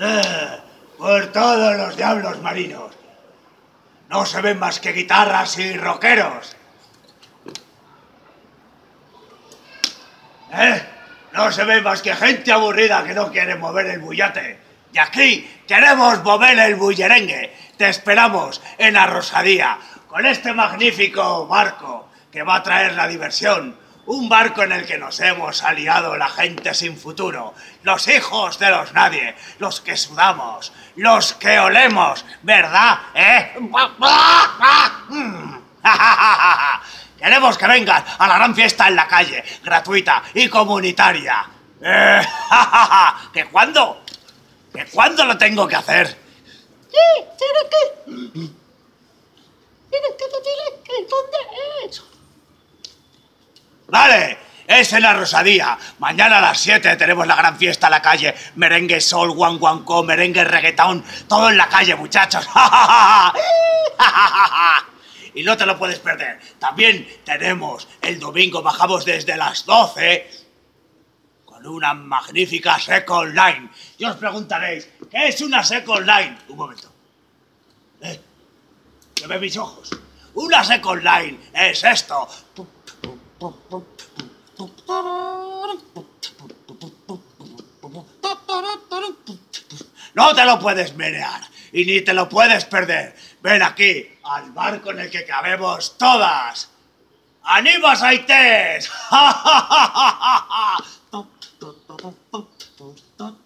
Por todos los diablos marinos. No se ven más que guitarras y rockeros. No se ve más que gente aburrida que no quiere mover el bullate. Y aquí queremos mover el bullerengue. Te esperamos en la Rosadía, con este magnífico barco que va a traer la diversión. Un barco en el que nos hemos aliado la gente sin futuro, los hijos de los nadie, los que sudamos, los que olemos, ¿verdad? Queremos que vengan a la gran fiesta en la calle, gratuita y comunitaria. ¿Que cuándo? ¿Que cuándo lo tengo que hacer? Tienes que decirle que dónde es. ¡Vale! Es en la Rosadía. Mañana a las 7 tenemos la gran fiesta en la calle. Merengue, soul, guanguancó, merengue, reggaetón. Todo en la calle, muchachos. Y no te lo puedes perder. También tenemos el domingo, bajamos desde las 12 con una magnífica second line. Y os preguntaréis, ¿qué es una second line? Un momento. ¿Que ve mis ojos? Una second line es esto. No te lo puedes menear y ni te lo puedes perder. Ven aquí, al barco en el que cabemos todas. ¡Animas Aites!